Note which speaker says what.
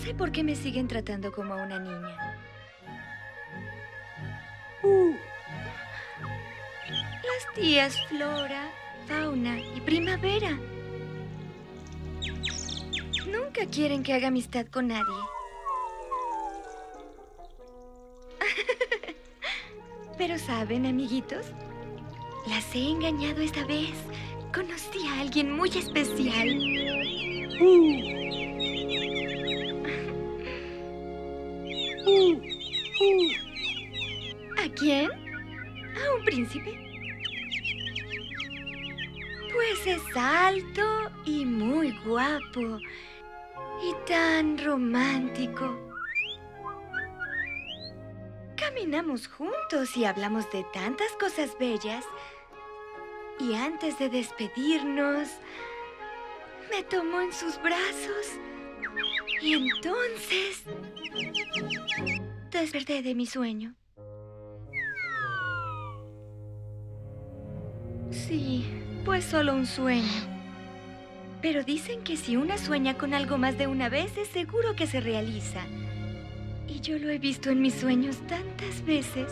Speaker 1: sé por qué me siguen tratando como a una niña. Las tías Flora, Fauna y Primavera. Nunca quieren que haga amistad con nadie. Pero ¿saben, amiguitos? Las he engañado esta vez. Conocí a alguien muy especial. ¿A quién? ¿A un príncipe? Pues es alto y muy guapo. Y tan romántico. Caminamos juntos y hablamos de tantas cosas bellas. Y antes de despedirnos, me tomó en sus brazos. Y entonces desperté de mi sueño. Sí, pues solo un sueño. Pero dicen que si una sueña con algo más de una vez, es seguro que se realiza. Y yo lo he visto en mis sueños tantas veces.